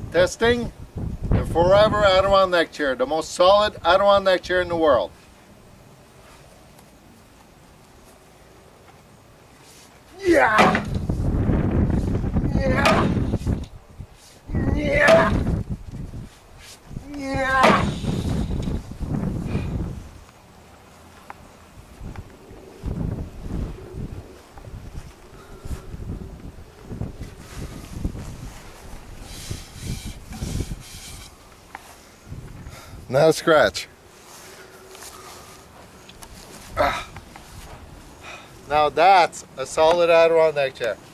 Testing the Forever Adirondack chair, the most solid Adirondack chair in the world. Yeah! Yeah! Yeah! Yeah! Not a scratch. Now that's a solid Adirondack chair.